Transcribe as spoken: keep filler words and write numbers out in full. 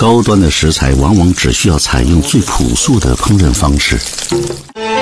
高端的食材往往只需要采用最朴素的烹饪方式。